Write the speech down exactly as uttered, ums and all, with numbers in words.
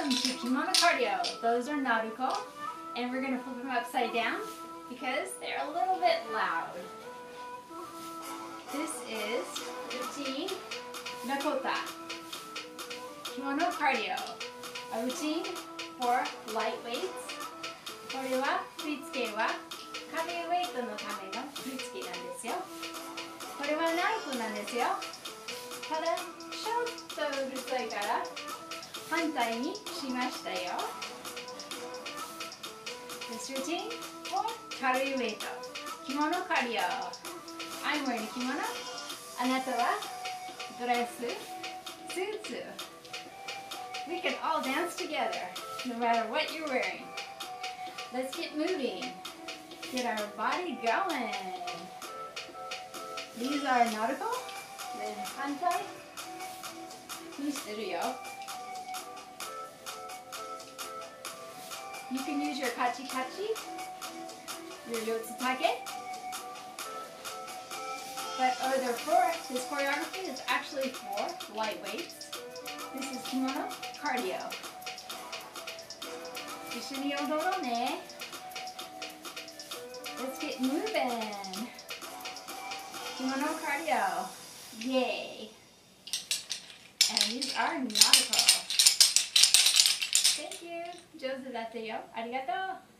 Welcome to Kimono Kardio. Those are naruko, and we're going to flip them upside down because they're a little bit loud. This is routine Nakota. Kimono Kardio, a routine for light weights. これは振り付けは軽いウェイトのための振り付けなんですよ。これはナルコなんですよ。ただちょっとうるさいから反対にしましたよ。This routine for 軽いウェイト。Kimono Kardio. I'm wearing a kimono. あなたはドレス、スーツ。We can all dance together, no matter what you're wearing. Let's get moving. Get our body going. These are naruko. Then 反対。にしてるよ。You can use your kachi kachi, your yotsutake. But other for this choreography is actually for light weights. This is Kimono Kardio. 一緒に踊ろうね。Let's get moving. Kimono Kardio. Yay. And these are naruko. Thank you. 上手だったよ。ありがとう。